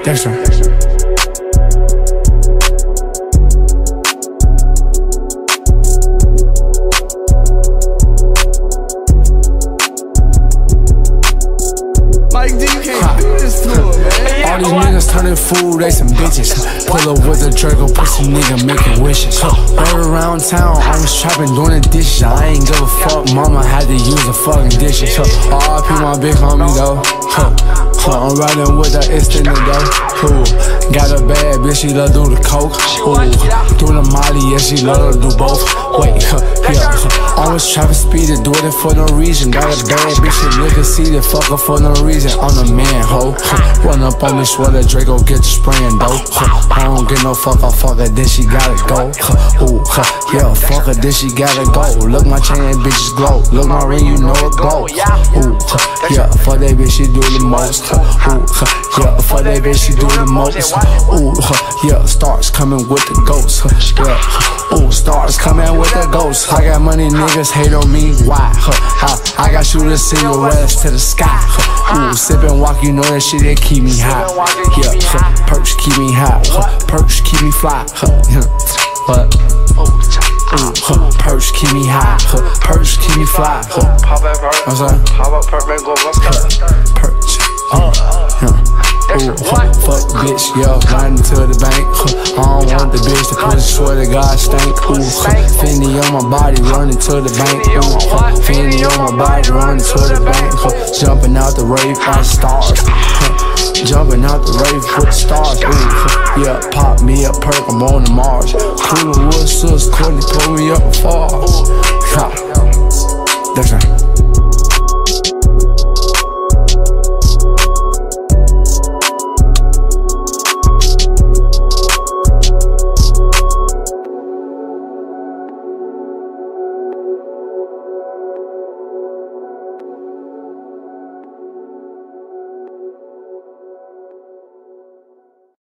Dexter. Mike D, you can't do this to him, man. All these niggas turning fool, they some bitches. Pull up with a Draco, pussy nigga making wishes. Right around town, I was trapping, doing the dishes. I ain't give a fuck, mama had to use the fucking dishes. RIP my big homie though. I'm riding with the instant though. Got a bad bitch, she love do the coke. Do the molly, yeah, she love to do both. Wait, yeah. Always trapping speed to do it for no reason. Got a bad bitch, she look and see the fucker for no reason. I'm the man, ho. Run up on me, swear that Draco get you spraying dope. I don't get no fuck, I fuck her, then she gotta go. Yeah, fuck her, then she gotta go. Look, my chain bitches glow. Look, my ring, you know it glow. Yeah, fuck that bitch, she do the most. Yeah, fuck that bitch, she do the most. Yeah, stars coming with the ghosts. Yeah, stars coming with the ghosts. I got money, niggas hate on me. Why? I got shooters silhouettes to the sky. Sip and walk, you know that shit that keep me hot. Yeah, perks keep me hot. Perks keep me fly. What? Perks keep me high. Perks keep me fly. What's that? Perks. Fuck bitch, yo, riding to the bank. I don't want the bitch, the pussy swear to God stank. Fendi on my body, running to the bank. Fendi on my body, running to the bank. Jumping out the rave by stars. Jumping out the rave with the stars. Yeah, pop me a perk, I'm on the Mars. Coolin' Wood, sis, Courtney, pull me up far. That's right.